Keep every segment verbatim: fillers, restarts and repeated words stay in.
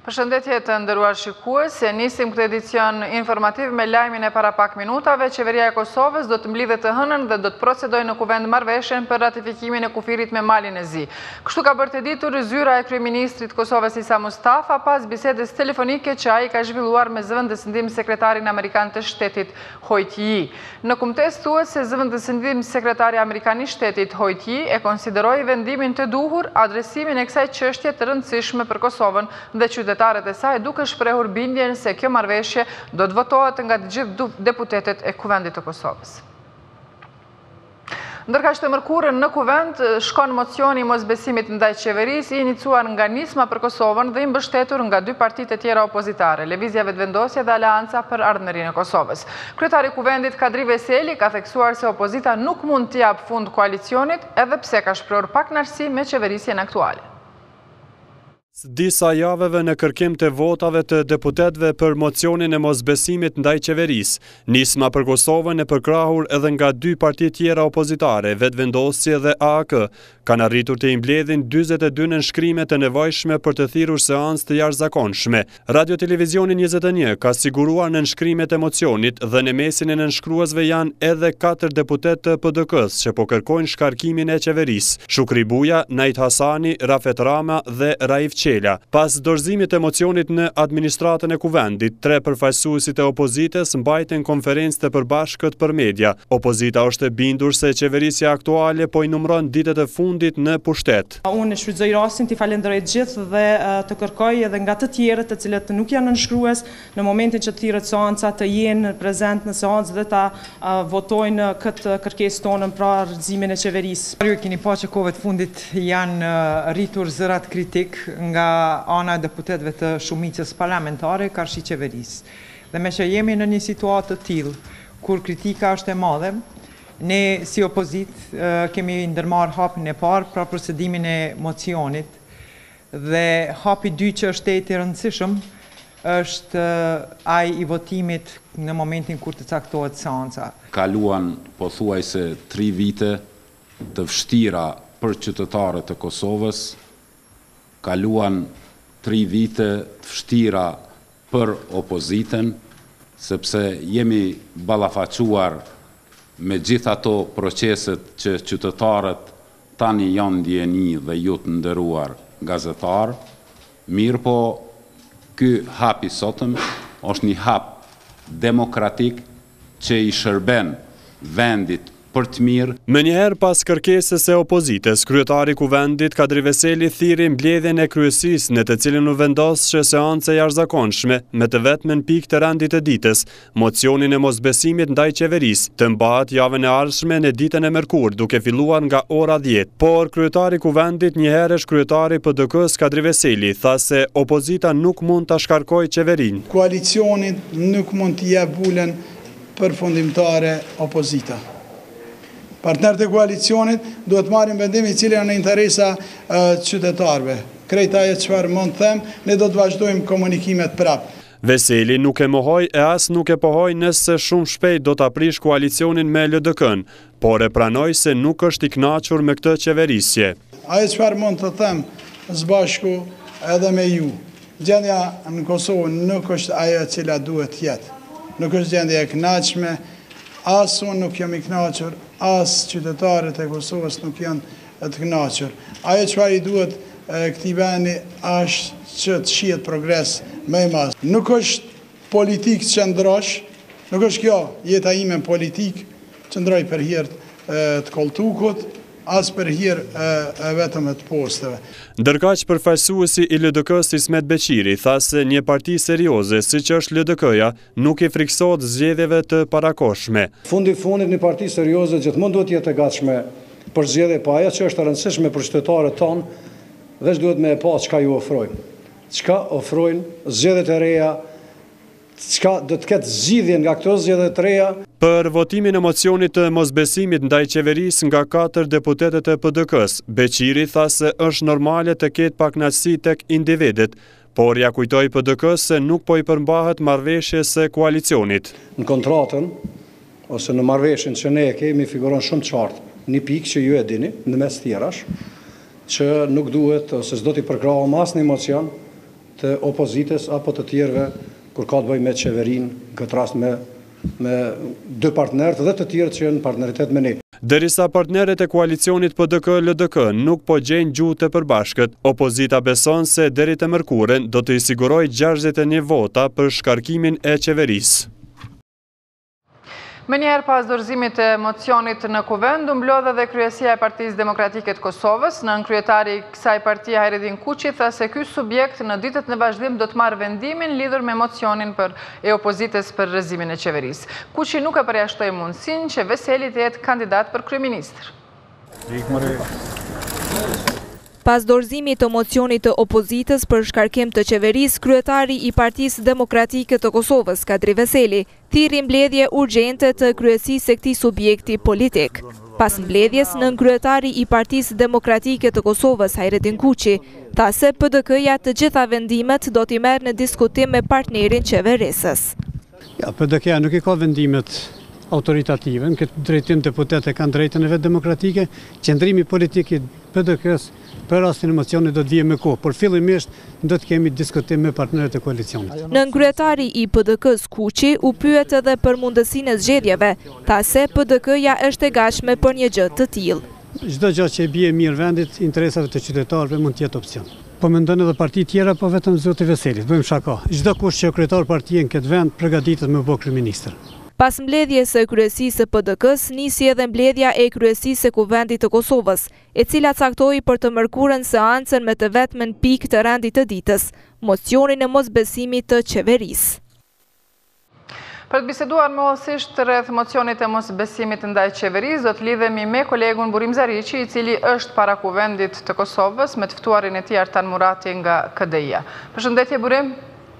Përshëndetje të nderuar shikues, nisim këtë edicion informativ me lajmin e para pak minutave. Qeveria e Kosovës do të mblidhet të hënën dhe do të procedojë në kuvend marrëveshjen për ratifikimin e kufirit me Malin e Zi. Kështu ka bërë të ditur zyra e kryeministrit Kosovës Isa Mustafa pas bisedës telefonike që ai ka zhvilluar me zëvendësëndim sekretarin amerikan të shtetit Hojtji. Në kumtes thuhet se zëvendësëndim sekretari amerikan i shtetit Hojtji e konsideroi vendimin të duhur adresimin e kësaj çështje të rëndësishme për Kosovën dhe qytetarët e saj, duke shprehur bindjen se kjo marrëveshje do të votohet nga të gjithë deputetet e Kuvendit të Kosovës. Ndërkaq të mërkurën në kuvend shkon mocioni i mosbesimit ndaj qeverisë i iniciuar nga Nisma për Kosovën dhe i mbështetur nga dy partitë e tjera opozitare, Lëvizja Vetëvendosje dhe Aleanca për Ardhmërinë e Kosovës. Kryetari i Kuvendit Kadri Veseli ka theksuar se opozita nuk mund të jap fund koalicionit, edhe pse ka shprehur pakënaqësi me qeverisjen aktuale. Disa javeve në kërkim të votave të deputetëve për mocionin e mosbesimit ndaj qeverisë, Nisma për Kosovën e përkrahur edhe nga dy parti tjera opozitare, Vetëvendosje dhe A A K, kanë arritur të imbledhin dyzet e dy nënshkrime të nevojshme për të thirrur seancë të jashtëzakonshme. Radio Televizioni njëzet e një ka siguruar nënshkrimet e mocionit dhe në mesin e nënshkruesve janë edhe katër deputetë të P D K-s që po kërkojnë shkarkimin e qeverisë: Shukri Buja, Najt Hasani, Rafet Rama dhe Raif Qela. Pas dorëzimit të mocionit në administratën e kuvendit, tre përfaqësuesit e opozitës mbajtën konferencë të përbashkët për media. Opozita është e bindur se qeverisja aktuale po i numëron ditët e fundit në pushtet. Unë shfrytëzoj rastin të falenderoj gjithë dhe të kërkoj edhe nga të tjerët të cilët nuk janë nënshkrues në momentin që thirret seanca të jenë prezent në seancë dhe ta votojnë këtë kërkesë tonën pra rrëzimin e qeverisë. Ju keni pa që kohëve të fundit janë rritur zërat kritik nga ana e deputetëve të shumicës parlamentare karshi qeverisë. Dhe me që jemi në një situatë të tillë kur kritika është e madhe, ne si opozit kemi ndërmarrë hapin e parë pra procedimin e mocionit dhe hapi dy që është i rëndësishëm është ai i votimit në momentin kur të caktohet seanca. Kaluan pothuajse tri vite të vështira për qytetarët e Kosovës, kaluan tri vite të vështira për opozitën, sepse jemi ballafaquar me gjithë ato proceset që qytetarët tani janë ndjeni dhe ju të nderuar gazetar, mirë po ky hap i sotëm është një hap demokratik që i shërben vendit për të mirë. Më njëherë pas kërkesës e opozitës, kryetari Kuvendit Kadri Veseli thiri mbledhjen e kryesisë në të cilën u vendos që seancë e jashtëzakonshme me të vetmen pikë të rendit të ditës, mocionin e mosbesimit ndaj qeverisë, të mbahet javën e ardhshme në ditën e mërkurë, duke filluar nga ora dhjetë. Por kryetari Kuvendit, njëherësh kryetari P D K-s Kadri Veseli, tha se opozita nuk mund ta shkarkojë qeverinë. Koalicionit nuk mund të jep vulën përfundimtare opozita. Partnerët e koalicionit duhet marrin vendim i cili janë në interesa qytetarëve. Krejt ajo çfarë mund të them, ne do të vazhdojmë komunikimet prapë. Veseli nuk e mohoi e as nuk e pohoi nëse shumë shpejt do të aprish koalicionin me L D K-n, por e pranoi se nuk është i kënaqur me këtë qeverisje. Ajo çfarë mund të them së bashku edhe me ju, gjendja në Kosovë nuk është ajo e cila duhet të jetë. Nuk është gjendje e kënaqshme, as unë nuk jam i kënaqur, as qytetarët e Kosovës nuk janë të kënaqur. Ajo çfarë i duhet këtij vendi është që të shihet progres më i madh. Nuk është politik qëndrosh, nuk është kjo jeta ime politik, qëndroj për hir të koltukut, as për hir vetëm të posteve. Ndërkaq përfaqësuesi i L D K-s Ismet Beqiri tha se një parti serioze siç është L D K-ja nuk i friksohet zgjedhjeve të parakohshme. Fundi fundit një parti serioze gjithmonë duhet të jetë e gatshme për zgjedhje, po ajo që është e rëndësishme për qytetarët tonë, veç duhet me e pa çka ju ofrojnë. Çka ofrojnë zgjedhjet e reja, çka do të ketë zgjidhje nga këto zgjedhje të reja. Për votimin e mocionit të mosbesimit ndaj qeverisë nga katër deputetët e P D K-s, Beqiri tha se është normale të ketë pakënaqësi tek individët, por ja kujtoi P D K-s se nuk po i përmbahet marrëveshjes së koalicionit. Në kontratën ose në marrëveshjen që ne kemi figuron shumë qartë një pikë që ju e dini në mes tjerash, që nuk duhet ose s'do t'i përkrahom asnjë emocion të opozitës apo të tjerëve kur ka të bëjë me qeverinë, në këtë rast me me dy partnerët dhe të tjerë që janë partneritet me ne. Derisa partnerët e koalicionit P D K-L D K nuk po gjejnë gjuhë të përbashkët, opozita beson se deri te mërkuren do të i sigurojë gjashtëdhjetë e një vota për shkarkimin e qeverisë. Me njerë pas dorëzimit e mocionit në kuvend, u mblodhe dhe kryesia e Partisë Demokratike të Kosovës, në kryetari i kësaj partie Hajredin Kuqi tha se ky subjekt në ditët në vazhdim do të marrë vendimin lidhur me mocionin për e opozitës për rrëzimin e qeverisë. Kuqi nuk e përjashtoi mundësinë që Veseli të jetë kandidat për kryeministër. Pas dorëzimit të mocionit të opozitës për shkarkim të qeverisë, kryetari i Partisë Demokratike të Kosovës, Kadri Veseli, thirrri mbledhje urgjente të kryesisë së këtij subjekti politik. Pas mbledhjes, nënkryetari i Partisë Demokratike të Kosovës, Hajredin Kuqi, tha se P D K-ja të gjitha vendimet do t'i merr në diskutim me partnerin qeverisës. Ja, P D K-ja nuk i ka vendimet autoritative, në këtë drejtim deputetët kanë drejtën e vetë demokratike, qëndrimi politik i P D K-s për rastin e mocionit do të vijë me kohë, por fillimisht do të kemi diskutim me partnerët e koalicionit. Nënkryetari i P D K-s Kuqi u pyet edhe për mundësinë e zgjedhjeve, tha se P D K-ja është e gatshme për një gjë të tillë. Çdo gjë që e bie mirë vendit, interesave të qytetarëve mund të jetë opsion. Po mendon edhe parti tjera, po vetëm zoti Veseli, bëjmë shaka. Çdo kush që kryetar partie në këtë vend përgatitet me bë kryeministër. Pas mbledhjes së kryesisë së P D K-s, nisi edhe mbledhja e kryesisë së Kuvendit të Kosovës, e cila caktoi për të mërkurën seancën me të vetmen pikë të rendit të ditës, mocionin e mosbesimit të qeverisë. Për të biseduar më hollësisht rreth mocionit e mosbesimit ndaj qeverisë, do të lidhemi me kolegun Burim Zariqi, i cili është para Kuvendit të Kosovës, me të ftuarin e tij Artan Murati nga K D I-ja. Përshëndetje Burim.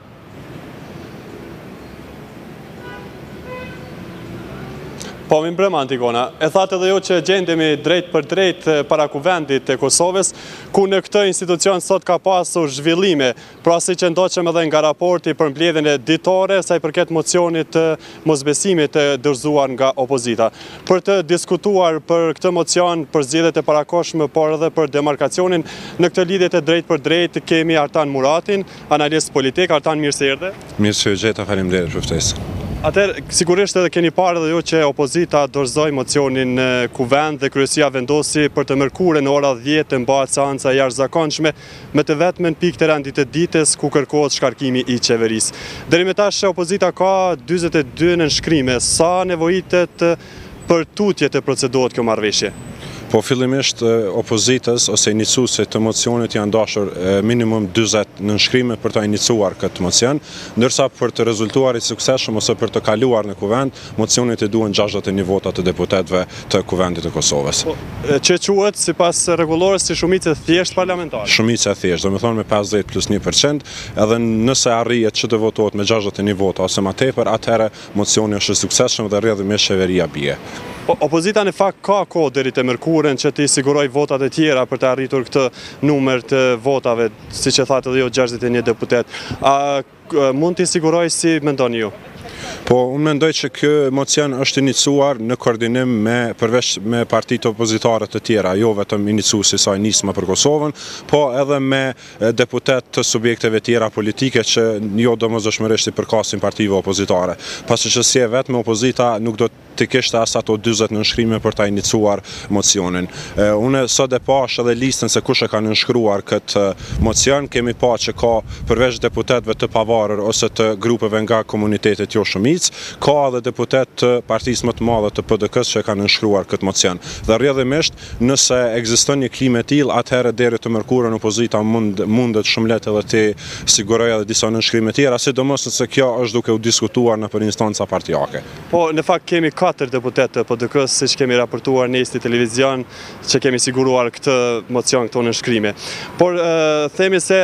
Po, mi mbrëma, Antigona. E thatë edhe jo që gjendemi drejt për drejt para Kuvendit të Kosovës, ku në këtë institucion sot ka pasur zhvillime, pra si që ndoqëm edhe nga raporti për mbledhjen e ditore, sa i përket mocionit të mosbesimit të dorëzuar nga opozita. Për të diskutuar për këtë mocion, për zgjedhjet e parakohshme, por edhe për demarkacionin, në këtë lidhje të drejt për drejt kemi Artan Muratin, analist politik. Artan, mirë se erdhe. Mirë se u gjeta, faleminderit për ftesën. Atëherë, sigurisht edhe keni parë edhe ju që opozita dorëzoi mocionin në kuvend dhe kryesia vendosi për të mërkurën në ora dhjetë të mbahet seanca e jashtëzakonshme me të vetmen pikë të rendit të ditës ku kërkohet shkarkimi i qeverisë. Deri më tash opozita ka dyzet e dy nënshkrime. Sa nevojitet për tutje të procedohet kjo marrëveshje? Po fillimisht opozitës ose iniciuesit të mocionit janë dashur minimum dyzet nënshkrime për të iniciuar këtë mocion, ndërsa për të rezultuar i suksesshëm ose për të kaluar në kuvend, mocionit i duhen gjashtëdhjetë e një vota të deputetëve të Kuvendit të Kosovës. Po, që quhet sipas rregullores si shumicë thjesht parlamentare? Shumica thjesht, do të thonë me pesëdhjetë plus një përqind, edhe nëse arrihet që të votohet me gjashtëdhjetë e një vota ose më tepër, atëherë mocioni është i suksesshëm dhe rrjedhimisht qeveria bie. Opozita në fakt ka kohë deri te mërkurën që të siguroj votat e tjera për të arritur këtë numër të votave, siç e thatë edhe jo gjashtëdhjetë e një deputet. A mund t'i siguroj si mendoni ju? Po, unë mendoj që kjo mocion është iniciuar në koordinim me përveç me partitë opozitare të tjera, jo vetëm iniciuesi i saj Nisma për Kosovën, po edhe me deputet të subjekteve tjera politike që jo domosdoshmërisht i përkasin partive opozitare. Pasi që si e vetëm opozita nuk do të kishte as ato dyzet nënshkrime për ta iniciuar mocionin. Unë sot e pash edhe listën se kush e ka nënshkruar këtë mocion, kemi pa që ka përveç deputetëve të pavarur ose të grupeve nga komunitetet jo shumic, ka edhe deputet të partisë më të madhe të P D K-s që kanë nënshkruar këtë mocion. Dhe rrjedhimisht, nëse ekziston një klimë e tillë, atëherë deri të mërkurën opozita mund mundet shumë lehtë edhe të sigurojë edhe disa nënshkrime tjera, sidomos nëse kjo është duke u diskutuar nëpër instanca partijake. Po, në fakt kemi katër deputet të P D K-s, siç kemi raportuar në Esti Televizion, që kemi siguruar këtë mocion, këto nënshkrime. Por themi se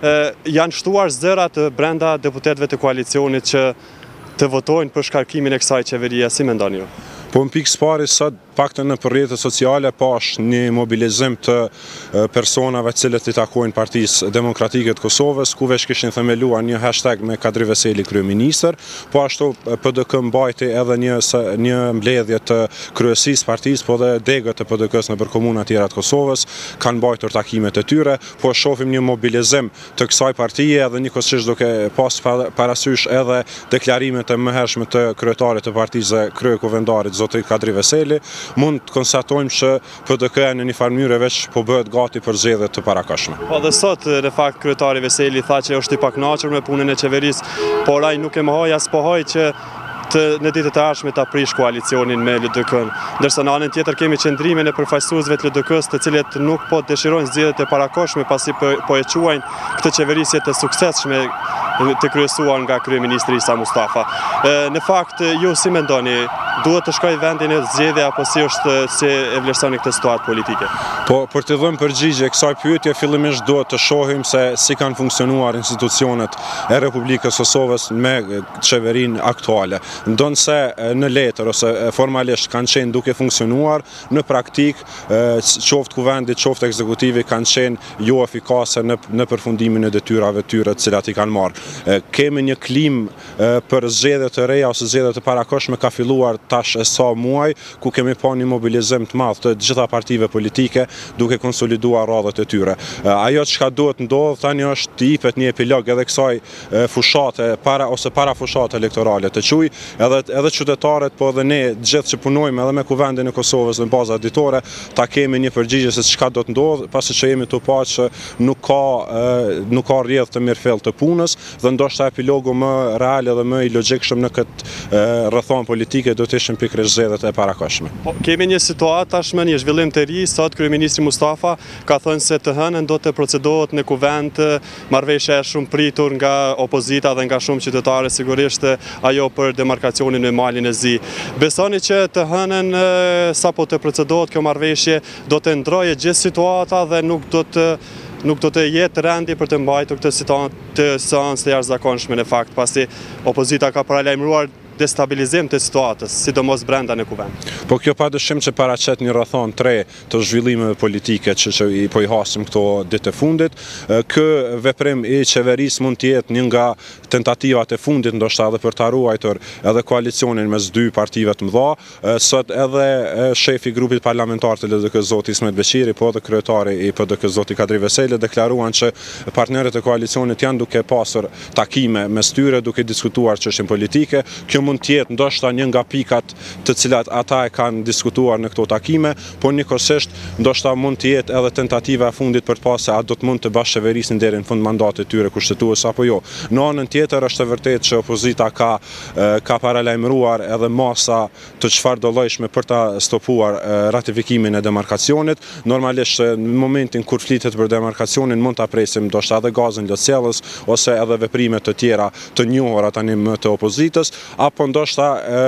janë shtuar zërat brenda deputetëve të koalicionit që të votojnë për shkarkimin e kësaj qeverie, si mendoni ju? Po në pikë së pari sot paktën në për rrjetet sociale pash një mobilizim të personave cilët i takojnë Partisë Demokratike të Kosovës, ku veç kishin themeluar një hashtag me Kadri Veseli kryeministër, po ashtu P D K mbajti edhe një një mbledhje të kryesisë partisë, po dhe degët e P D K-s nëpër komuna tjera të Kosovës kanë mbajtur takimet e tyre, po shohim një mobilizim të kësaj partie edhe njëkohësisht duke pas parasysh edhe deklarimet e mëhershme të kryetarit të partisë kryekovendarit zoti Kadri Veseli, mund të konstatojmë që P D K-ja në një farë mënyrë veç po bëhet gati për zgjedhje të parakohshme. Po dhe sot në fakt kryetari Veseli tha që është i pakënaqur me punën e qeverisë, por ai nuk e mohoi as pohoi që të, në ditët e ardhshme ta prish koalicionin me L D K-n. Ndërsa në anën tjetër kemi qendrimin e përfaqësuesve të L D K-s, të cilët nuk po dëshirojnë zgjedhjet e parakohshme pasi po, po e quajnë këtë qeverisje të suksesshme të kryesuar nga kryeministri Isa Mustafa. Në fakt, ju si mendoni, duhet të shkojë vendi në zgjedhje apo si është si e vlerësoni këtë situatë politike? Po për të dhënë përgjigje kësaj pyetje, fillimisht duhet të shohim se si kanë funksionuar institucionet e Republikës Kosovës me qeverinë aktuale. Ndonse në letër ose formalisht kanë qenë duke funksionuar, në praktik qoftë kuvendit, qoftë ekzekutivi kanë qenë jo efikase në, në përfundimin e detyrave tyre të cilat i kanë marrë. Kemi një klim për zgjedhje të reja ose zgjedhje të parakohshme ka filluar tash e sa muaj, ku kemi pa një mobilizim të madh të gjitha partive politike duke konsoliduar radhët e tyre. Ajo çka duhet ndodh tani është të jepet një epilog edhe kësaj fushate para ose para fushate elektorale të quaj, edhe edhe qytetarët, po edhe ne gjithë që punojmë edhe me kuvendin e Kosovës në baza ditore, ta kemi një përgjigje se çka do të ndodh, pasi që jemi të pa që nuk ka nuk ka rrjedh të mirëfill të punës, dhe ndoshta epilogu më real dhe më i logjikshëm në këtë rrethon politike do të ishin pikërisht zgjedhjet e parakohshme. Po, kemi një situatë tashmë, një zhvillim të ri, sot kryeministri Mustafa ka thënë se të hënën do të procedohet në kuvend marrëveshje e shumë pritur nga opozita dhe nga shumë qytetarë, sigurisht ajo për demarkacionin me malin e Zi. Besoni që të hënën sapo të procedohet kjo marrëveshje do të ndrojë gjithë situata dhe nuk do të nuk do të jetë rendi për të mbajtur këtë situatë të seancë të jashtëzakonshme në fakt, pasi opozita ka paralajmëruar destabilizim të situatës, sidomos brenda në kuvend. Po kjo padyshim që paraqet një rrethon tre të zhvillimeve politike që, që i po i hasim këto ditë e fundit. Ky veprim i qeverisë mund të jetë një nga tentativat e fundit, ndoshta edhe për ta ruajtur edhe koalicionin mes dy partive të mëdha. Sot edhe shefi i grupit parlamentar të L D K zoti Ismet Beqiri, po edhe kryetari i P D K zoti Kadri Veseli deklaruan që partnerët e koalicionit janë duke pasur takime mes tyre, duke diskutuar çështjen politike. Kjo mund të jetë ndoshta një nga pikat të cilat ata e kanë diskutuar në këto takime, por njëkohësisht ndoshta mund të jetë edhe tentativa e fundit për të pasur se a do të mund të bashkëqeverisin deri në fund mandatit tyre kushtetues apo jo. Në anën tjetër është e vërtetë që opozita ka ka paralajmëruar edhe masa të çfarëdolojshme për ta stopuar ratifikimin e demarkacionit. Normalisht në momentin kur flitet për demarkacionin mund ta presim ndoshta edhe gazën lotësiellës ose edhe veprime të tjera të njohura tani më të opozitës, apo ndoshta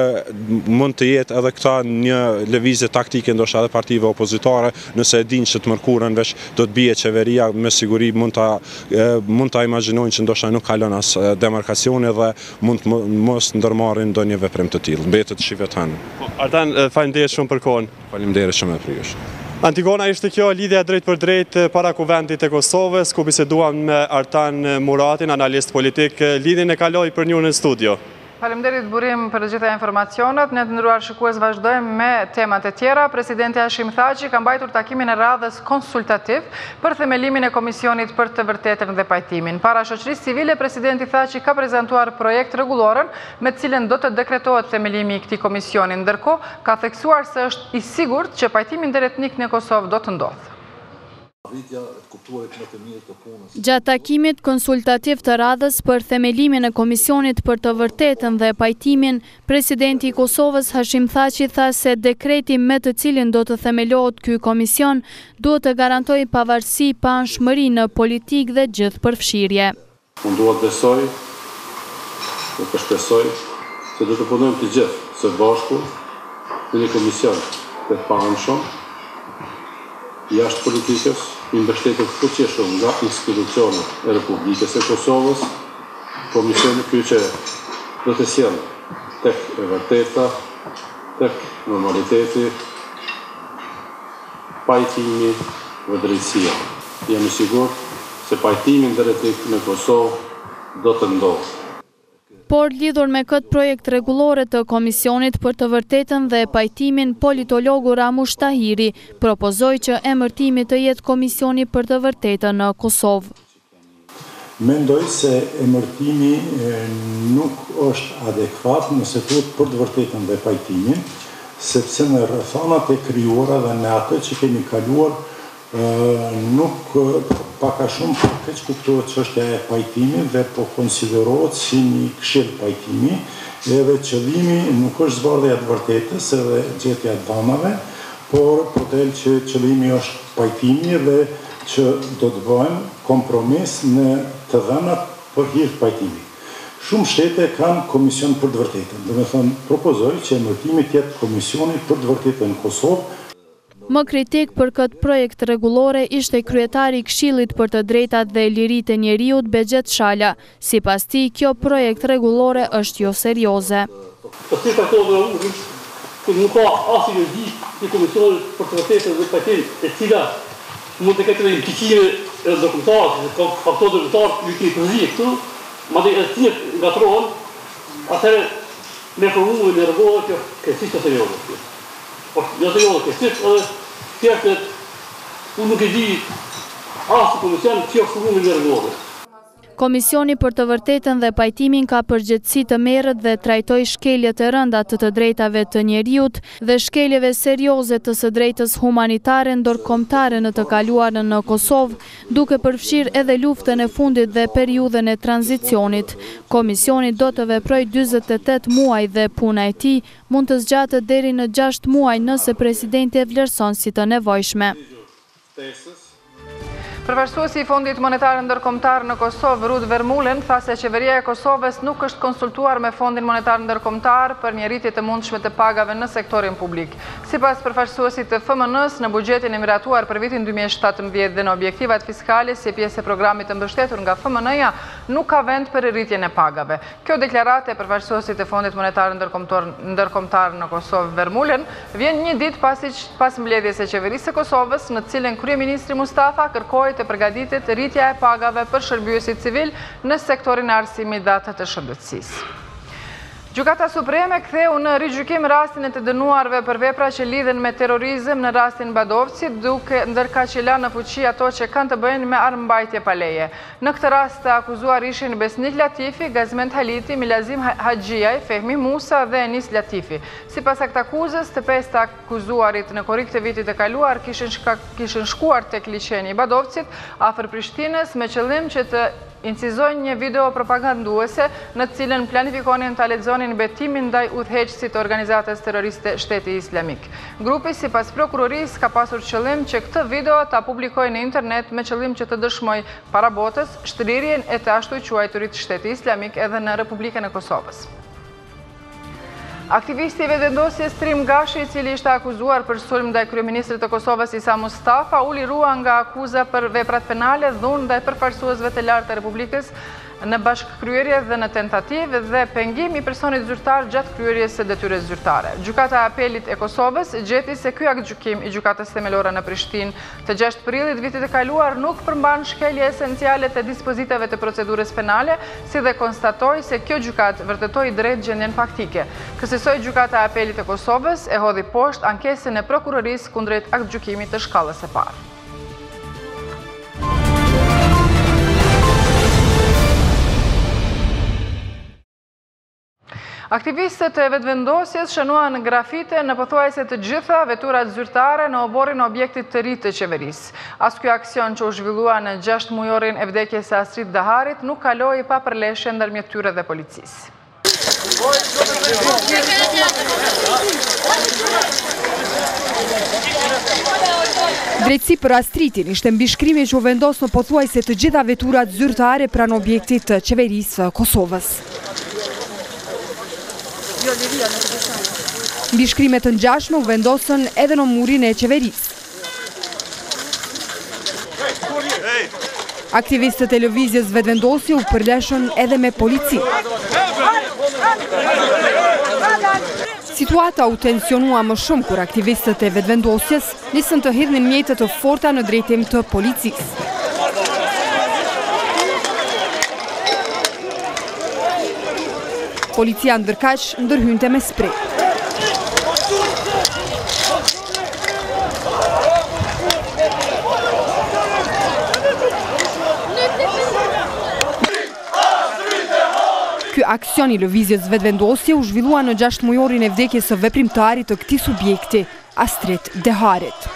mund të jetë edhe këta një lëvizje taktike ndoshta edhe partive opozitare, nëse e dinë që të mërkurën veç do të bie qeveria, me siguri mund ta mund ta imagjinojnë që ndoshta nuk kalon as demarkacioni dhe mund të mos ndërmarrin ndonjë veprim të tillë. Mbetet shivetën. Artan, faleminderit shumë për kohën. Faleminderit shumë e prish. Antigona, ishte kjo lidhja drejt për drejt para kuvendit e Kosovës, ku biseduam me Artan Muratin, analist politik. Lidhjen e kaloi për një në studio. Faleminderit Burim për gjitha informacionet. Ne të nderuar shikues vazhdojmë me temat e tjera. Presidenti Hashim Thaçi ka mbajtur takimin e radhës konsultativ për themelimin e Komisionit për të vërtetën dhe pajtimin. Para shoqërisë civile, presidenti Thaçi ka prezantuar projekt rregullorën me të cilën do të dekretohet themelimi i këtij komisioni. Ndërkohë, ka theksuar se është i sigurt që pajtimi ndëretnik në Kosovë do të ndodhë. Gjatë takimit konsultativ të radhës për themelimin e Komisionit për të vërtetën dhe pajtimin, presidenti i Kosovës Hashim Thaçi tha se dekreti me të cilin do të themelohet ky komision duhet të garantojë pavarësi pa anshmëri në politikë dhe gjithë përfshirje. Unë duhet besoj, dhe përshpresoj, se do të punojmë të gjithë së bashku në një komision të paanshëm, jashtë politikës, i mbështetur fuqishëm nga institucionet e Republikës së Kosovës, komisioni ky që do të sjellë tek e vërteta, tek normaliteti pajtimi dhe drejtësia. Jam i sigurt se pajtimi drejtik në Kosovë do të ndodhë. Por lidhur me këtë projekt rregullore të Komisionit për të vërtetën dhe pajtimin, politologu Ramush Tahiri propozoi që emërtimi të jetë Komisioni për të vërtetën në Kosovë. Mendoj se emërtimi nuk është adekuat nëse thuhet për të vërtetën dhe pajtimin, sepse në rrethonat e krijuara dhe në atë që kemi kaluar nuk paka shumë për keq kuptohet çështja e pajtimit dhe po konsiderohet si një këshill pajtimi, edhe qëllimi nuk është zbardhja e vërtetës edhe gjetja e dhanave, por po del që qëllimi është pajtimi dhe që do të bëhen kompromis në të dhënat për hir të pajtimit. Shumë shtete kanë komision për të vërtetën. Do të thënë, propozoj që emërtimi të jetë Komisioni për të vërtetën në Kosovë. Më kritik për këtë projekt rregullore ishte kryetari i Këshillit për të drejtat dhe liritë e njeriut Bexhet Shala. Sipas tij, kjo projekt rregullore është jo serioze. Nuk ka asnjë logikë i Komisionit për të vërtetën dhe pajtimin, e cila mund të ketë implikime ndërkombëtare, ka faktorë ndërkombëtar që i përzi këtu, madje edhe ti ngatrohen, atëherë me formullën e rregullave kjo kështu është serioze. Por jo të jollë kështu edhe tjetër unë nuk e di asnjë komision që formullën e rregullave. Komisioni për të vërtetën dhe pajtimin ka përgjegjësi të merret dhe trajtoj shkeljet e rënda të të drejtave të njeriut dhe shkeljeve serioze të së drejtës humanitare ndërkombëtare në të kaluarën në Kosovë, duke përfshirë edhe luftën e fundit dhe periudhën e tranzicionit. Komisioni do të veprojë dyzet e tetë muaj dhe puna e tij mund të zgjatet deri në gjashtë muaj nëse presidenti e vlerëson si të nevojshme. Përfaqësuesi i Fondit Monetar Ndërkombëtar në Kosovë, Rud Vermulen, tha se qeveria e Kosovës nuk është konsultuar me Fondin Monetar Ndërkombëtar për një rritje të mundshme të pagave në sektorin publik. Sipas përfaqësuesit të F M N-s, në buxhetin e miratuar për vitin dy mijë e shtatëmbëdhjetë dhe në objektivat fiskale si pjesë e programit të mbështetur nga F M N-ja, nuk ka vend për rritjen e pagave. Kjo deklaratë e përfaqësuesit të Fondit Monetar Ndërkombëtar në Kosovë, Vermulen, vjen një ditë pasi pas mbledhjes së qeverisë së Kosovës, në të cilën kryeministri Mustafa kërkoi të përgatitet rritja e pagave për shërbëjuesit civil në sektorin e arsimit dhe atë të shëndetësisë. Gjykata Supreme ktheu në rigjykim rastin e të dënuarve për vepra që lidhen me terrorizëm në rastin Badovci, duke ndërka që la në fuqi ato që kanë të bëjnë me armëmbajtje pa leje. Në këtë rast të akuzuar ishin Besnik Latifi, Gazment Haliti, Milazim Haxhiaj, Fehmi Musa dhe Enis Latifi. Sipas këtij akuzës, të pesë të akuzuarit në korrik të vitit të kaluar kishin kishin shkuar tek liçeni i Badovcit afër Prishtinës me qëllim që të incizojnë një video propaganduese në të cilën planifikonin ta lexonin betimin ndaj udhëheqësit të organizatës terroriste Shteti Islamik. Grupi sipas prokurorisë ka pasur qëllim që këtë video ta publikojë në internet me qëllim që të dëshmojë para botës shtrirjen e të ashtu quajturit Shteti Islamik edhe në Republikën e Kosovës. Aktivisti i vetëvendosjes Trim Gashi, i cili ishte akuzuar për sulm ndaj kryeministrit të Kosovës Isa Mustafa, u lirua nga akuza për veprat penale, dhunë ndaj përfaqësuesve të lartë të Republikës në bashkëkryerje dhe në tentativë dhe pengim i personit zyrtar gjatë kryerjes së detyrës zyrtare. Gjykata e Apelit e Kosovës gjeti se ky aktgjykim i gjykatës themelore në Prishtinë të gjashtë prillit vitit të kaluar nuk përmban shkelje esenciale të dispozitave të procedurës penale, si dhe konstatoi se kjo gjykatë vërtetoi drejt gjendjen faktike. Kësaj gjykata e Apelit e Kosovës e hodhi poshtë ankesën e prokurorisë kundrejt aktgjykimit të shkallës së parë. Aktivistët e vetëvendosjes shënuan grafite në pothuajse të gjitha veturat zyrtare në oborrin e objektit të ri të qeverisë. As ky aksion që u zhvillua në gjashtë mujorin e vdekjes së Astrid Daharit nuk kaloi pa përleshje ndërmjet tyre dhe policisë. Drejtësi për Astridin ishte mbishkrimi që u vendos në pothuajse të gjitha veturat zyrtare pranë objektit të qeverisë së Kosovës. Mbishkrimet të ngjashme u vendosën edhe në murin e qeverisë. Aktivistët e lëvizjes vetëvendosje u përleshën edhe me polici. Situata u tensionua më shumë kur aktivistët e vetëvendosjes nisën të hidhnin mjete të forta në drejtim të policisë. Policia ndërkaq ndërhynte me sprej. Ky aksion i lëvizjes vetëvendosje u zhvillua në gjashtë mujorin e vdekjes së veprimtarit të këtij subjekti, Astrid Deharit.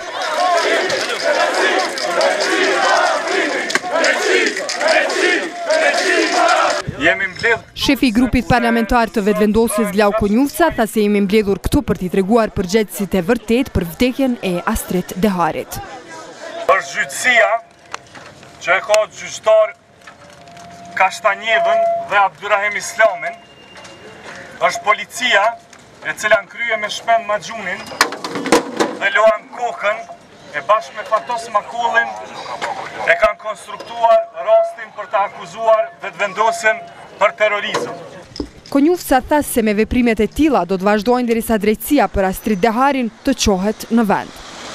Shefi i grupit parlamentar të vetëvendosjes Glau Konjufca tha se jemi mbledhur këtu për t'i treguar përgjegjësit e vërtet për vdekjen e Astrid Deharit. Është gjyqësia që e ka gjyqtar Kashtanjevën dhe Abdurrahim Islamin, është policia e cila nëkrye me Shpend Maxhunin dhe Loan Kokën e bashkë me Fatos Makullin e kanë konstruktuar rastin për të akuzuar vetëvendosjen për terrorizëm. Konjufca tha se me veprimet e tilla do të vazhdojnë derisa drejtësia për Astrid Deharin të qohet në vend.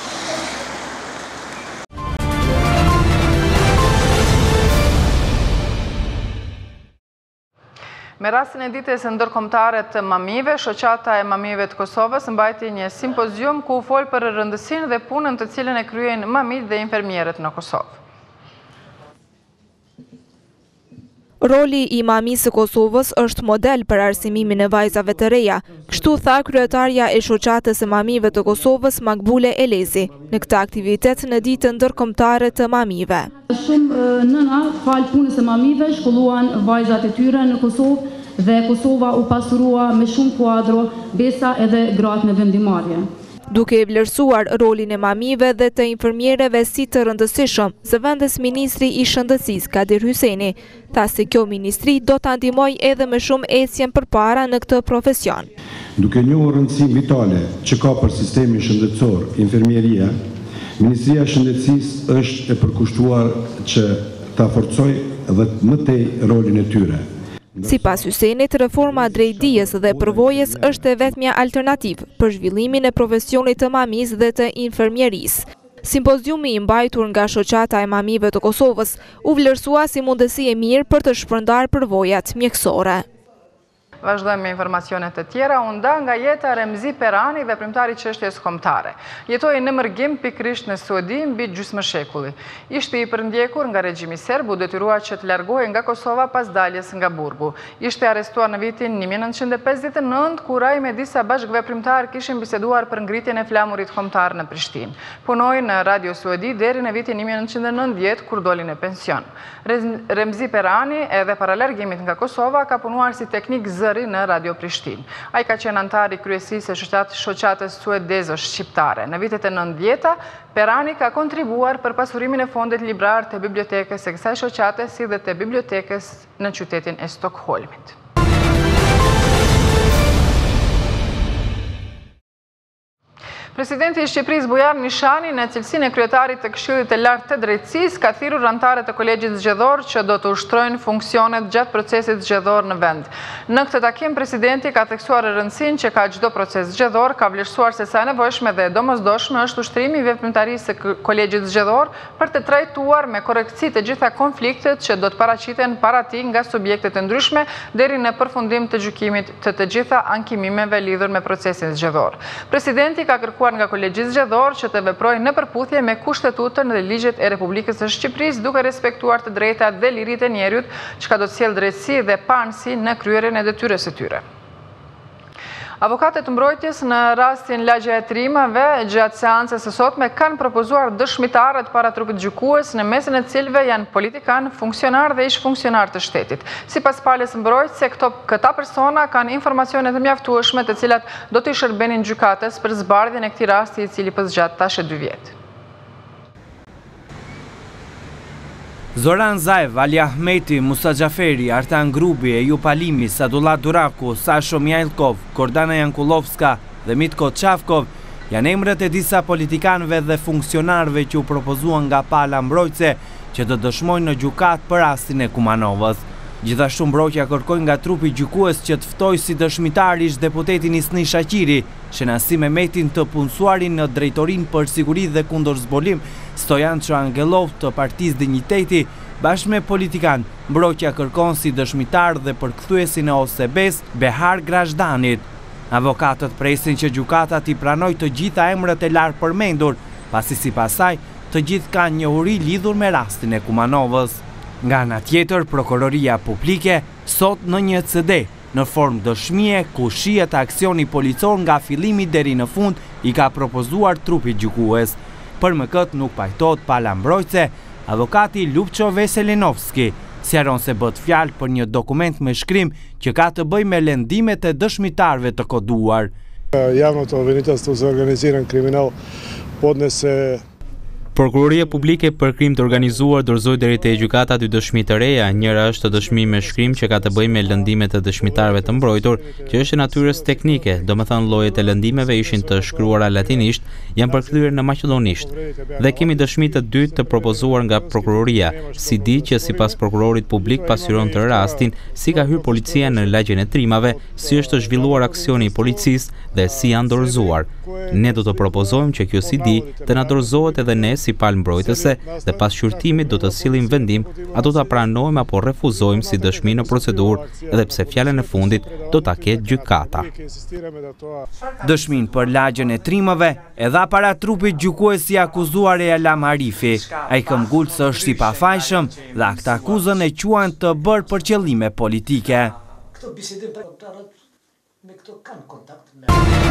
Me rastin e ditës së ndërkombëtare të mamive, shoqata e mamive të Kosovës mbajti një simpozium ku u fol për rëndësinë dhe punën të cilën e kryejnë mamit dhe infermierët në Kosovë. Roli i mamisë së Kosovës është model për arsimimin e vajzave të reja, kështu tha kryetarja e shoqatës së mamive të Kosovës Makbule Elezi në këtë aktivitet në ditën ndërkombëtare të mamive. Shumë nëna falë punës së mamive shkolluan vajzat e tyre në Kosovë dhe Kosova u pasurua me shumë kuadro, besa edhe gratë me vendimarrje. Duke e vlerësuar rolin e mamive dhe të infermierëve si të rëndësishëm, zëvendës ministri i shëndetësisë Kadir Hyseni tha se kjo ministri do të ndihmojë edhe më shumë ecjen përpara në këtë profesion. Duke njohur rëndësinë vitale që ka për sistemin shëndetësor, infermieria, Ministria e Shëndetësisë është e përkushtuar që ta forcojë dhe më tej rolin e tyre. Sipas Hysenit, reforma drejt dijes dhe përvojës është e vetmja alternativë për zhvillimin e profesionit të mamis dhe të infermierisë. Simpoziumi i mbajtur nga shoqata e mamive të Kosovës u vlerësua si mundësi e mirë për të shpërndar përvojat mjekësore. Vazhdojmë me informacionet të tjera. U nda nga jeta Remzi Perani, veprimtari çështjes kombëtare. Jetoi në mërgim pikërisht në Suedi mbi gjysmë shekulli. Ishte i përndjekur nga regjimi serb, u detyrua që të largohej nga Kosova pas daljes nga burgu. Ishte arrestuar në vitin një mijë e nëntëqind e pesëdhjetë e nëntë, kur ai me disa bashkëveprimtar kishin biseduar për ngritjen e flamurit kombëtar në Prishtinë. Punoi në Radio Suedi deri në vitin një mijë e nëntëqind e nëntëdhjetë, kur doli në pension. Remzi Perani, edhe para largimit nga Kosova, ka punuar si teknik zë në Radio Prishtinë. Ai ka qenë antar i kryesisë së shoqatës suedeze shqiptare. Në vitet e nëntëdhjeta, Perani ka kontribuar për pasurimin e fondit librar të bibliotekës së kësaj shoqate si dhe të bibliotekës në qytetin e Stockholmit. Presidenti i Shqipërisë Bujar Nishani në cilësinë e kryetarit të Këshillit të Lartë të Drejtësisë ka thirrur anëtarët e kolegjit zgjedhor që do të ushtrojnë funksionet gjatë procesit zgjedhor në vend. Në këtë takim presidenti ka theksuar rëndësinë që ka çdo proces zgjedhor, ka vlerësuar se sa e nevojshme dhe domosdoshme është ushtrimi i veprimtarisë së kolegjit zgjedhor për të trajtuar me korrektësi të gjitha konfliktet që do të paraqiten para tij nga subjektet e ndryshme deri në përfundim të gjykimit të të gjitha ankimimeve lidhur me procesin zgjedhor. Presidenti ka kërkuar nga kolegji zgjedhor që të veprojë në përputhje me Kushtetutën dhe ligjet e Republikës së Shqipërisë, duke respektuar të drejtat dhe liritë e njerëzit, çka do të sjellë drejtësi dhe panësi në kryerjen e detyrës së tyre. Avokatët mbrojtjes në rastin lagja e trimave gjatë seancës së sotme kanë propozuar dëshmitarët para trupit gjykues, në mesin e cilëve janë politikan, funksionar dhe ish funksionar të shtetit. Sipas palës mbrojtëse, këta persona kanë informacione të mjaftueshme të cilat do t'i shërbenin gjykatës për zbardhjen e këtij rasti i cili po zgjat tash e dy vjet. Zoran Zaev, Ali Ahmeti, Musa Gjaferi, Artan Grubi, Ejup Alimi, Sadullah Duraku, Sasho Mjailkov, Kordana Jankulovska dhe Mitko Qafkov janë emrat e disa politikanëve dhe funksionarëve që u propozuan nga pala mbrojtëse që të dëshmojnë në gjykat për rastin e Kumanovës. Gjithashtu mbrojtja kërkoi nga trupi gjykues që të ftojë si dëshmitar ish deputetin Isni Shaqiri, Shenasi Mehmetin të punësuarin në drejtorinë për siguri dhe kundër zbolim, Stojan Çoangelov të Partisë Dinjiteti, bashkë me politikan. Mbrojtja kërkon si dëshmitar dhe përkthyesin e O S B-s Behar Grashdanit. Avokatët presin që gjykata t'i pranojë të gjitha emrat e larë përmendur, pasi sipas saj të gjithë kanë njohuri lidhur me rastin e Kumanovës. Nga ana tjetër, prokuroria publike sot në një C D në formë dëshmie ku shihet aksioni policor nga fillimi deri në fund i ka propozuar trupi gjykues. Për më këtë nuk pajtohet pala mbrojtëse, avokati Lupço Veselinovski sqaron se bëhet fjalë për një dokument me shkrim që ka të bëjë me lëndimet e dëshmitarëve të koduar. Javното обвинителство за организиран криминал podnese. Prokuroria publike për krim të organizuar dorëzoi deri te gjykata dy dëshmi të reja. Njëra është dëshmi me shkrim që ka të bëjë me lëndimet e dëshmitarëve të mbrojtur, që është e natyrës teknike, domethënë llojet e lëndimeve ishin të shkruara latinisht, janë përkthyer në maqedonisht. Dhe kemi dëshmi të dytë të propozuar nga prokuroria, si di që sipas prokurorit publik pasqyron të rastin si ka hyrë policia në lagjen e trimave, si është zhvilluar aksioni i policisë dhe si janë dorëzuar. Ne do të propozojmë që kjo si di të na dorëzohet edhe ne si palë mbrojtëse dhe pas shqyrtimit do të sillim vendim a do ta pranojmë apo refuzojmë si dëshmi në procedurë, edhe pse fjalën e fundit do ta ketë gjykata. Dëshmin për lagjen e trimave e dha para trupit gjykues si akuzuar e Alam Arifi. Ai këmbgulës është i pafajshëm dhe ata akuzën e quajnë të bërë për qëllime politike. Këto bisedim me këto kanë kontakt me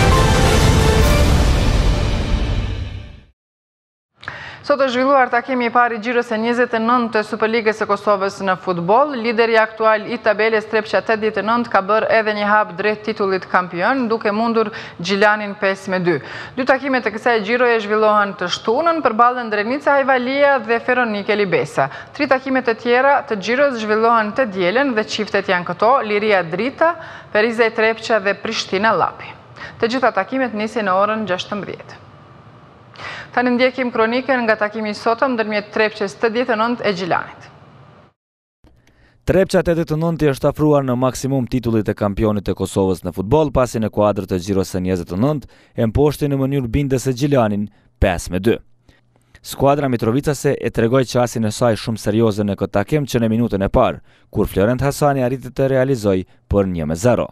Sot është zhvilluar takimi i parë i gjirës e njëzet e nëntë të Superligës së Kosovës në futboll. Lideri aktual i tabelës Trepça tetëdhjetë e nëntë ka bërë edhe një hap drejt titullit kampion, duke mundur Gjilanin pesë me dy. Dy takimet e kësaj gjiroje zhvillohen të shtunën përballë Drenica Hajvalia dhe Feronike Libesa. Tri takimet e tjera të gjirës zhvillohen të dielen dhe çiftet janë këto: Liria Drita, Perizaj Trepça dhe Prishtina Llapi. Të gjitha takimet nisin në orën gjashtëmbëdhjetë. Tani ndjekim kronikën nga takimi i sotëm ndërmjet Trepçës tetëdhjetë e nëntë e Gjilanit. Trepça tetëdhjetë e nëntë është afruar në maksimum titullit e kampionit e Kosovës në futboll, pasi në kuadrët e gjiros së njëzet e nëntë e mposhti në mënyrë bindëse Gjilanin pesë me dy. Skuadra Mitrovicase e tregoi qasjen e saj shumë serioze në këtë takim që në minutën e parë, kur Florent Hasani arriti të realizojë për një me zero.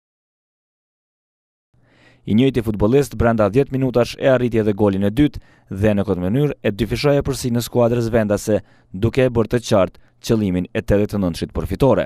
I njëjti futbollist brenda dhjetë minutash e arriti edhe golin e dytë dhe në këtë mënyrë e dyfishoi përsinë në skuadrës vendase, duke e bërë të qartë qëllimin e tetëdhjetë e nëntëshit përfitore.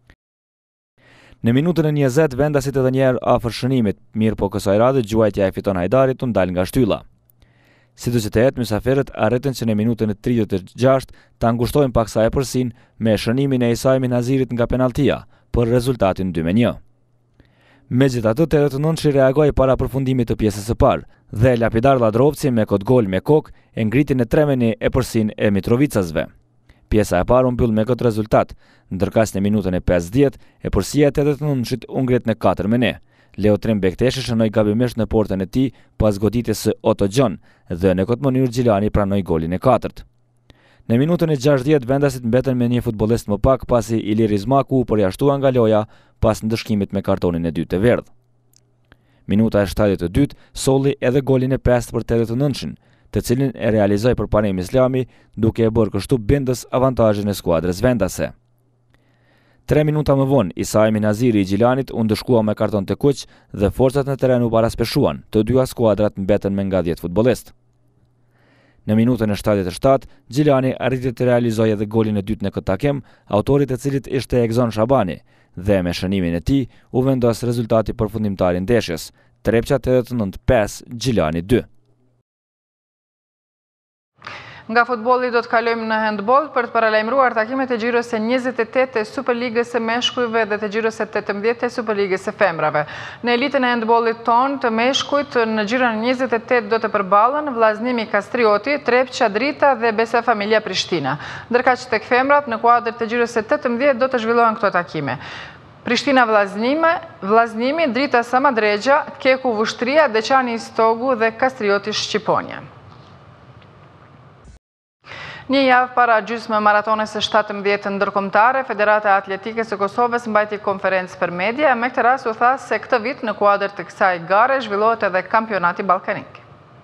Në minutën e njëzet vendasit edhe njerë afër shënimit, mirë po kësaj radhe gjuajtja e Fiton Hajdarit u ndal nga shtylla. Sidoqë të jetë, mysafirët arritën që në minutën e tridhjetë e gjashtë ta ngushtojnë paksa e përsinë me shënimin e Isajmi Nazirit nga penaltia për rezultatin dy me një. Megjithatë, tetëdhjetë e nëntëshi reagoi para përfundimit të pjesës së parë dhe Lapidar Ladrovci me kod gol me kokë e ngriti në tre me një e përsinë e Mitrovicasve. Pjesa e parë u mbyll me këtë rezultat, ndërkaq në minutën e pesëdhjetë e përsia e tetëdhjetë e nëntëshit u ngrit në katër me një. Leo Trim Bekteshi shënoi gabimisht në portën e tij pas goditjes së Otto Gjon dhe në këtë mënyrë Gjilani pranoi golin e katërt. Në minutën e gjashtëdhjetë vendasit mbeten me një futbollist më pak pasi Ilir Izmaku u përjashtua nga loja pas ndëshkimit me kartonin e dytë të verdh. Minuta e shtatëdhjetë e dytë solli edhe golin e pestë për tetëdhjetë e nëntëshin, të cilin e realizoi përparim Islami, duke e bërë kështu bindës avantazhin e skuadrës vendase. Tre minuta më vonë, Isajmi Naziri i Gjilanit u ndëshkua me karton të kuq dhe forcat në teren u paraspeshuan, të dyja skuadrat mbeten me nga dhjetë futbollist. Në minutën e shtatëdhjetë e shtatë, Gjilani arriti të realizojë edhe golin e dytë në këtë takim, autorit e cilit ishte Egzon Shabani, dhe me shënimin e tij u vendos rezultati përfundimtar i ndeshjes, Trepça tetëdhjetë e nëntë pesë, Gjilani dy. Nga futbolli do të kalojmë në handball për të paralajmëruar takimet e gjirës së njëzet e tetë e Superligës së meshkujve dhe të gjirës së tetëmbëdhjetë e Superligës së femrave. Në elitën e handballit tonë të meshkujt në gjirën e njëzet e tetë do të përballen Vllaznimi Kastrioti, Trepça Drita dhe Besa Familja Prishtina. Ndërkaq tek femrat në kuadër të gjirës së tetëmbëdhjetë do të zhvillohen këto takime: Prishtina Vllaznimi, Vllaznimi, Drita Samadregja, Keku Vushtria, Deçani Stogu dhe Kastrioti Shqiponia. Një javë para gjysmë maratonës së shtatëmbëdhjetë ndërkombëtare, Federata Atletike së Kosovës mbajti konferencë për media. Me këtë rast u tha se këtë vit në kuadër të kësaj gare zhvillohet edhe kampionati ballkanik.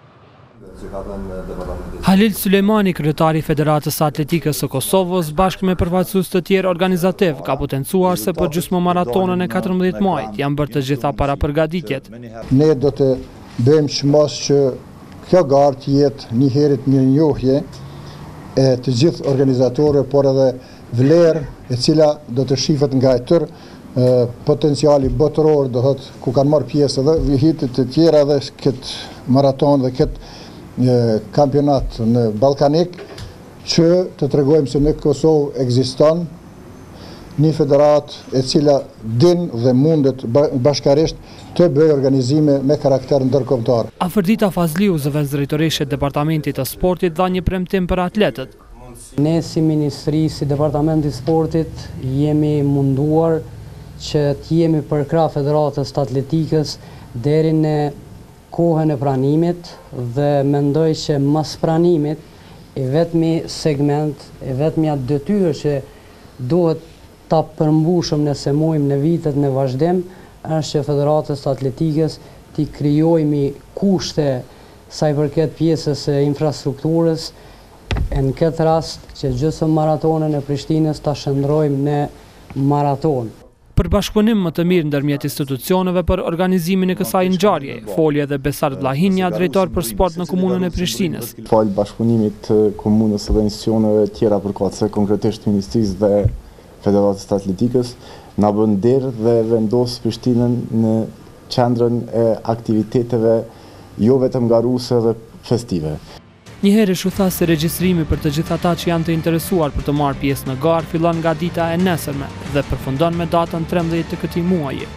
Halil Sulejmani, kryetari i Federatës Atletikës së Kosovës, bashkë me përfaqësues të tjerë organizativ, ka potencuar se për gjysmë maratonën e katërmbëdhjetë majit janë bërë të gjitha para përgatitjet. Ne do të bëjmë çmos që kjo garë të jetë një herët mirënjohje e të gjithë organizatorëve, por edhe vlerë e cila do të shifet nga e tërë potenciali botëror, do thotë ku kanë marrë pjesë edhe vihitet të tjera dhe këtë maraton dhe këtë kampionat në Ballkanik, që të tregojmë se në Kosovë ekziston një federat e cila din dhe mundet bashkarisht të bëjë organizime me karakter ndërkombëtar. Afërdita Fazliu, zëvendës drejtoreshe e Departamentit të Sportit, dha një premtim për atletët. Ne si Ministri, si Departamenti i Sportit, jemi munduar që të jemi përkrah Federatës të Atletikës deri në kohën e pranimit dhe mendoj që mas pranimit e vetmi segment, e vetmi atë detyrë që duhet ta përmbushëm nëse mujmë në vitet në vazhdim, është që Federatës të Atletikës t'i krijojmë kushte sa i përket pjesës e infrastrukturës, e në këtë rast që gjysmë maratonën e Prishtinës ta shndrojmë në maraton. Për bashkëpunim më të mirë ndërmjet institucioneve për organizimin e kësaj ngjarjeje, foli edhe Besart Vllahinja, drejtor për sport në komunën e Prishtinës. Fal bashkëpunimit të komunës dhe institucioneve tjera përkatëse, konkretisht Ministrisë dhe Federatës të Atletikës, na bën derë dhe vendos Prishtinën në qendrën e aktiviteteve jo vetëm garuse dhe festive. Njëherë u tha se regjistrimi për të gjithë ata që janë të interesuar për të marrë pjesë në garë fillon nga dita e nesërme dhe përfundon me datën trembëdhjetë të këtij muaji.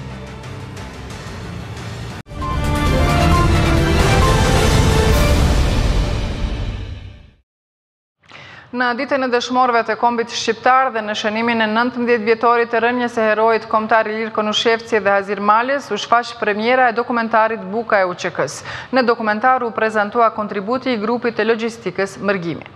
Në ditën e dëshmorëve të kombit shqiptar dhe në shënimin e nëntëmbëdhjetë vjetorit të rënjes së heroit kombëtar Ilir Konushevci dhe Hazir Malis, u shfaq premiera e dokumentarit Buka e U Q K-s. Në dokumentar u prezantua kontributi i grupit të logjistikës Mërgimi.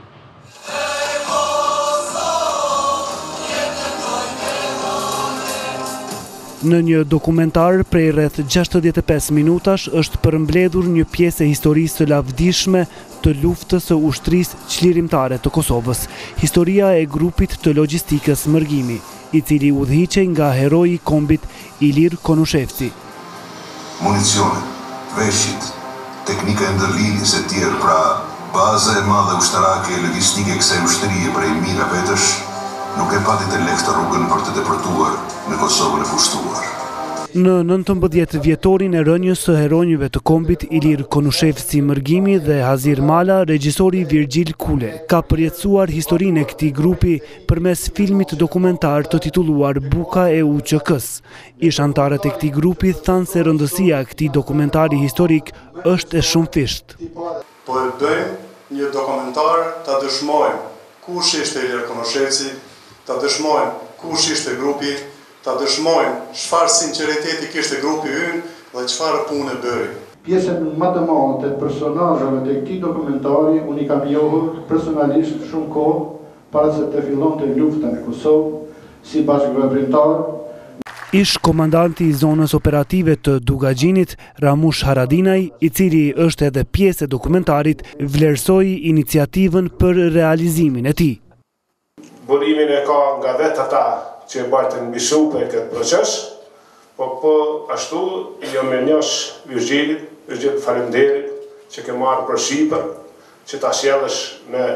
Në një dokumentar prej rreth gjashtëdhjetë e pesë minutash është përmbledhur një pjesë e historisë së lavdishme të luftës së ushtrisë çlirimtare të Kosovës, historia e grupit të logjistikës Mërgimi, i cili udhëhiqej nga heroi i kombit Ilir Konushevci. Municionet, veshjit, teknika e ndërlidhjes e tjerë, pra baza e madhe ushtarake e logjistike e kësaj ushtrie prej mijëra vetësh, nuk e pati të lehtë rrugën për të depërtuar në Kosovën e pushtuar. Në nëntëmbëdhjetë vjetorin e rënjës së heronjëve të kombit Ilir Konushevci Mërgimi dhe Hazir Mala, regjisori Virgjil Kule ka përjetësuar historinë e këtij grupi përmes filmit dokumentar të titulluar Buka e U Q K-s. Ish antarët e këtij grupi thanë se rëndësia e këtij dokumentari historik është e shumëfisht. Po e bëjmë një dokumentar ta dëshmojmë kush ishte Ilir Konushevci, ta dëshmojmë kush ishte grupi, ta dëshmojmë çfarë sinqeriteti kishte grupi ynë dhe çfarë punë bëri. Pjesën më të madhe të personazheve të këtij dokumentari unë i kam njohur personalisht shumë kohë para se të fillonte lufta në Kosovë si bashkëveprimtar. Ish komandanti i zonës operative të Dugagjinit, Ramush Haradinaj, i cili është edhe pjesë e dokumentarit, vlerësoi iniciativën për realizimin e tij. Burimin e ka nga vetë ata që e bajtën mbi shupe këtë proces, po po ashtu jo me njosh Virgjilit, Virgjil faleminderit që ke marrë për shipër, që ta sjellësh me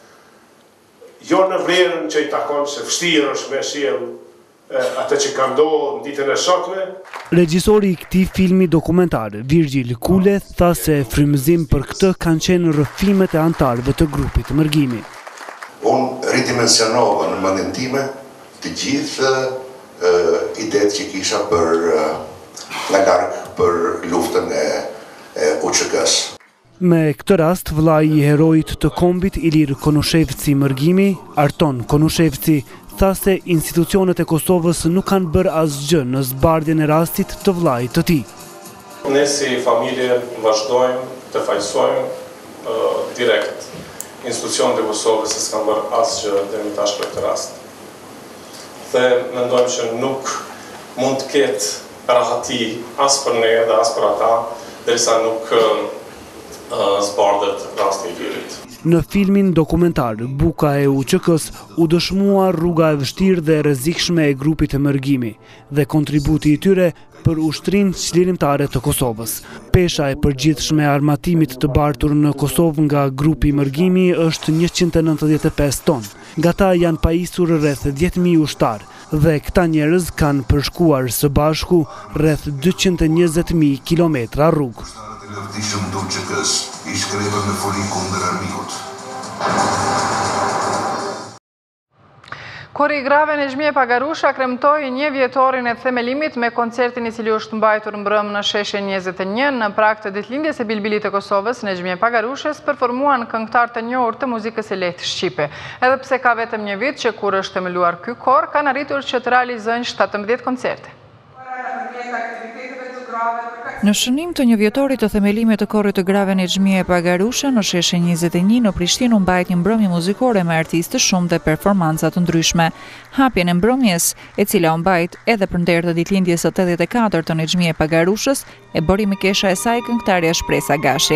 jo në vlerën që i takon se vështirë është me sjell atë që ka ndodhur në ditën e sotme. Regjisori i këtij filmi dokumentar, Virgjil Kule, tha se frymëzim për këtë kanë qenë rrëfimet e antarëve të grupit Mërgimi. Unë ridimensionova në mendjen time të gjithë idetë që kisha për nga larg për luftën e U Q K-s. Me këtë rast, vllai i heroit të kombit Ilir Konushevci Mërgimi, Arton Konushevci, tha se institucionet e Kosovës nuk kanë bërë asgjë në zbardhjen e rastit të vllait të tij. Ne si familje vazhdojmë të fajsojmë direkt institucionet e Kosovës se s'kan bërë asgjë deri tash për këtë rast. Dhe mendojmë që nuk mund të ketë rahati as për ne dhe as për ata, derisa nuk uh, zbardhet rasti i lirit. Në filmin dokumentar Buka e U Q K-s u dëshmua rruga e vështirë dhe rrezikshme e grupit të Mërgimi dhe kontributi i tyre për ushtrinë çlirimtare të Kosovës. Pesha e përgjithshme e armatimit të bartur në Kosovë nga grupi Mërgimi është njëqind e nëntëdhjetë e pesë ton. Nga ta janë pajisur rreth dhjetë mijë ushtar dhe këta njerëz kanë përshkuar së bashku rreth dyqind e njëzet mijë kilometra rrugë. Lëvdishëm të U Q K-s i shkrepër në foli kundër armikut. Kori i grave Nexhmije Pagarusha kremtoi një vjetorin e themelimit me koncertin i cili është mbajtur mbrëm në sheshe njëzet e një në prag të ditëlindjes së Bilbilit të Kosovës. Nexhmije Pagarushës performuan këngëtar të njohur të muzikës e lehtë shqipe. Edhe pse ka vetëm një vit që kur është themeluar ky kor, kanë arritur që të realizojnë shtatëmbëdhjetë koncerte. Në shënim të një vjetorit të themelimit të korit të grave Nexhmije Pagarusha në sheshe njëzet e një në Prishtinë u mbajt një mbrëmje muzikore me artistë shumë dhe performanca të ndryshme. Hapjen e mbrëmjes, e cila u mbajt edhe për nder të ditëlindjes së tetëdhjetë e katërt të Nexhmije Pagarushës, e bëri me kesha e saj këngëtarja Shpresa Gashi.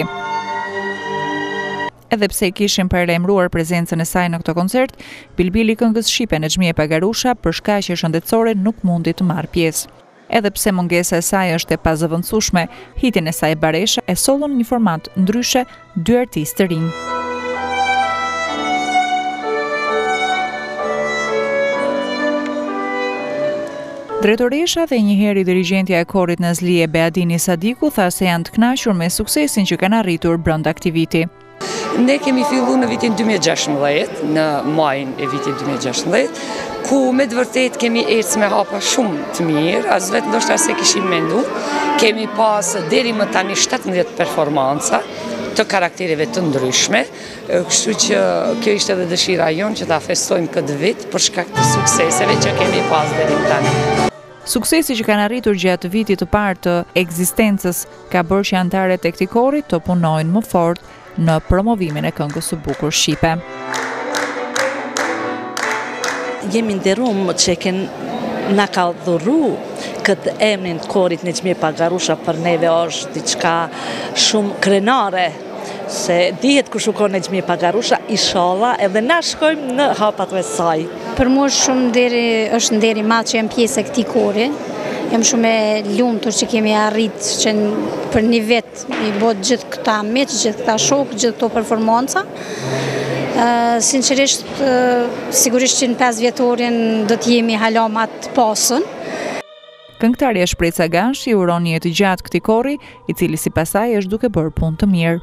Edhe pse i kishin paralajmëruar prezencën e saj në këtë koncert, Bilbili këngës shqipe Nexhmije Pagarusha për shkaqe shëndetësore nuk mundi të marrë pjesë. Edhe pse mungesa e saj është e pazëvendësueshme, hitin e saj Baresha e sollën një format ndryshe dy artistë të rinj. Drejtoresha dhe njëherë dirigjentja e korit Nazlie Beadini Sadiku tha se janë të kënaqur me suksesin që kanë arritur brenda aktiviti. Ne kemi fillu në vitin dy mijë e gjashtëmbëdhjetë, në majin e vitit dy mijë e gjashtëmbëdhjetë, ku me të vërtet kemi ecë me hapa shumë të mirë, as vetë ndoshta se kishim mendu. Kemi pas deri më tani shtatëmbëdhjetë performanca të karaktereve të ndryshme, kështu që kjo ishte edhe dëshira jonë që ta festojmë këtë vit për shkak të sukseseve që kemi pas deri më tani. Suksesi që kanë arritur gjatë vitit të parë të ekzistencës ka bërë që anëtarët e këtij kori të punojnë më fort në promovimin e këngës së bukur shqipe. Jemi nderuar që kanë na ka dhuru këtë emrin të korit Nexhmije Pagarusha për neve është diçka shumë krenare, se dihet ku shkon Nexhmije Pagarusha, inshallah edhe na shkojmë në hapat e saj. Për mua shumë nderi, është nderi i madh që jam pjesë e këtij kori. Jam shumë e lumtur që kemi arrit që për një vit i bë gjithë këta miq, gjithë këta shok, gjithë këto performanca. Uh, sinqerisht, uh, sigurisht që në pesë vjetorin do të jemi hala më të pasën. Këngëtarja Shpresa Gashi uron një jetë gjatë këtij kori, i cili sipas saj është duke bërë punë të mirë.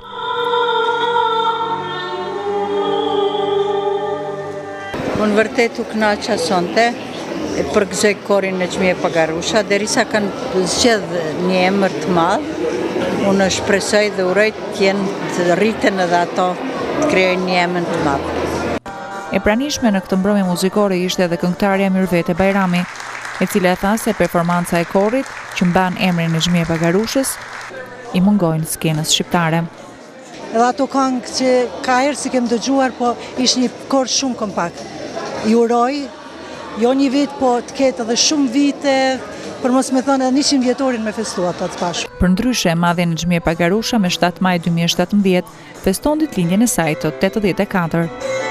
Unë vërtet u kënaqa sonte e përgëzoj korin Nexhmije Pagarusha, derisa kanë zgjedh një emër të madh. Unë shpresoj dhe uroj të jenë të rriten edhe ato të krijojnë një emër të madh. E pranishme në këtë mbrëmje muzikore ishte edhe këngëtarja Mirvete Bajrami, e cila tha se performanca e korit që mban emrin Nexhmije Pagarushës i mungojnë skenës shqiptare. Edhe ato këngë që ka herë si kem dëgjuar, po ishte një kor shumë kompakt. Ju uroj jo një vit, po të ketë edhe shumë vite, për mos me thënë edhe njëqind vjetorin me festu ata të pashë. Për ndryshe, madhe Nexhmije Pagarusha me shtatë maj dy mijë e shtatëmbëdhjetë feston ditëlindjen e saj të tetëdhjetë e katër.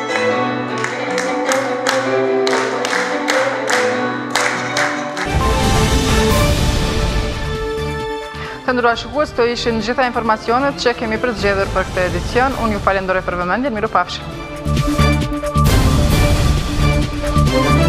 Të nderuar shikues, këto ishin gjitha informacionet që kemi përzgjedhur për këtë edicion. Unë ju falenderoj për vëmendjen, mirupafshim.